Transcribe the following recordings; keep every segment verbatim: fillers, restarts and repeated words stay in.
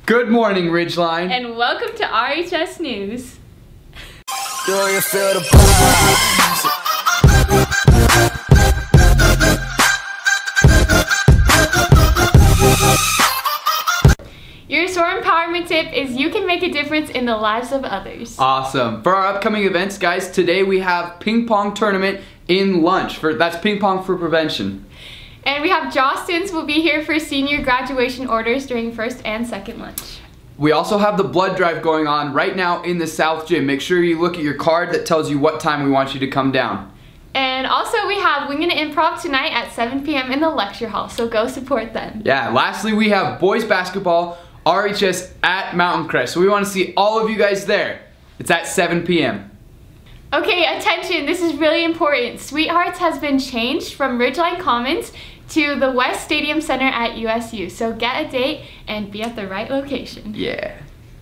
Good morning, Ridgeline. And welcome to R H S News. Do you feel the vibes? Your S O A R empowerment tip is you can make a difference in the lives of others. Awesome. For our upcoming events, guys, today we have ping pong tournament in lunch. For that's ping pong for prevention. And we have Jostens will be here for senior graduation orders during first and second lunch. We also have the blood drive going on right now in the South Gym. Make sure you look at your card that tells you what time we want you to come down. And also we have Wingin' It Improv tonight at seven p m in the lecture hall, so go support them. Yeah, lastly we have boys basketball, R H S at Mountain Crest. So we want to see all of you guys there. It's at seven p m Okay, attention, this is really important. Sweethearts has been changed from Ridgeline Commons to the West Stadium Center at U S U. So get a date and be at the right location. Yeah.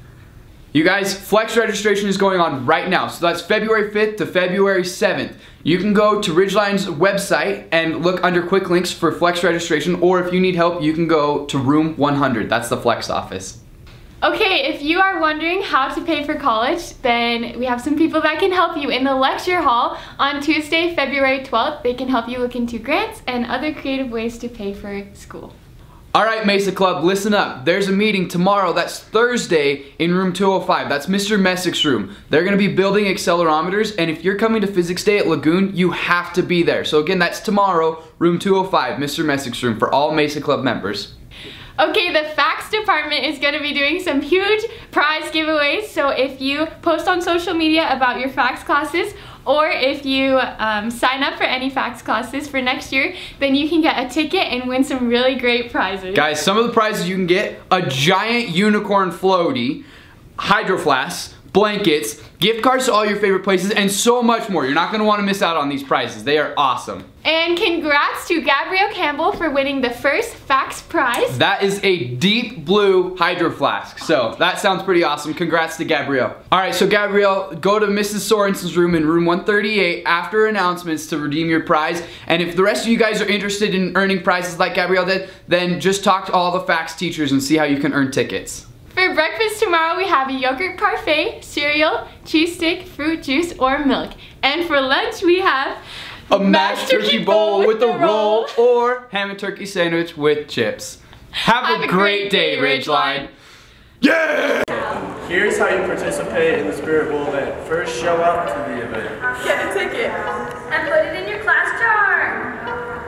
You guys, Flex registration is going on right now. So that's February fifth to February seventh. You can go to Ridgeline's website and look under quick links for Flex registration, or if you need help, you can go to room one hundred. That's the Flex office. Okay, if you are wondering how to pay for college, then we have some people that can help you in the lecture hall on Tuesday, February twelfth. They can help you look into grants and other creative ways to pay for school. All right, Mesa Club, listen up. There's a meeting tomorrow, that's Thursday, in room two oh five. That's Mister Messick's room. They're gonna be building accelerometers, and if you're coming to Physics Day at Lagoon, you have to be there. So again, that's tomorrow, room two oh five, Mister Messick's room, for all Mesa Club members. Okay, the facts department is going to be doing some huge prize giveaways, so if you post on social media about your facts classes, or if you um, sign up for any facts classes for next year, then you can get a ticket and win some really great prizes. Guys, some of the prizes you can get: a giant unicorn floaty, hydro flasks, blankets, gift cards to all your favorite places, and so much more. You're not going to want to miss out on these prizes. They are awesome. And congrats to Gabrielle Campbell for winning the first Facts prize. That is a deep blue hydro flask. So that sounds pretty awesome. Congrats to Gabrielle. All right, so Gabrielle, go to Missus Sorensen's room in room one thirty-eight after announcements to redeem your prize. And if the rest of you guys are interested in earning prizes like Gabrielle did, then just talk to all the Facts teachers and see how you can earn tickets. For breakfast tomorrow, we have a yogurt parfait, cereal, cheese stick, fruit juice, or milk. And for lunch, we have a mashed turkey bowl with a roll, or ham and turkey sandwich with chips. Have, Have a, a great, great day, Ridgeline. Yeah! Here's how you participate in the Spirit Bowl event. First, show up to the event. Get a ticket. And put it in your class jar.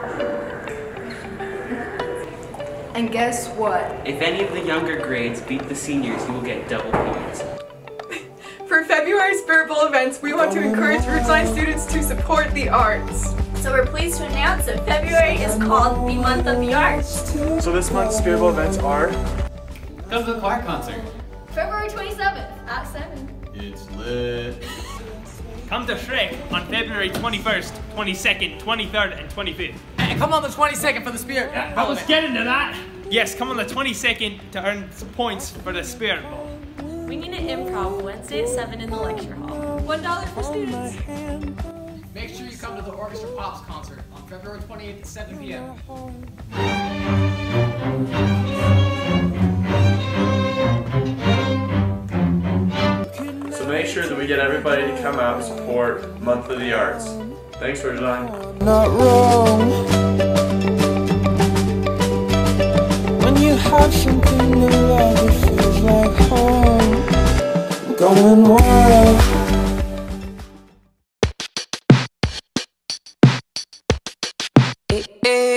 And guess what? If any of the younger grades beat the seniors, you will get double points. For February Spirit Bowl events, we want to encourage Ridgeline students to support the arts. So we're pleased to announce that February is called the Month of the Arts. So this month's Spirit Bowl events are... Come to the choir concert. February twenty-seventh at seven. It's lit. Come to Shrek on February twenty-first, twenty-second, twenty-third, and twenty-fifth. And come on the twenty-second for the Spirit. Yeah, I was getting to that. Yes, come on the twenty-second to earn some points for the Spirit Bowl. Wingin' It Improv Wednesday at seven in the lecture hall. One dollar for students. Make sure you come to the Orchestra Pops concert on February twenty-eighth at seven p m So make sure that we get everybody to come out and support Month of the Arts. Thanks, Ridgeline. Not wrong. When you have something to love, it feels like home. Going wild. Hey, hey.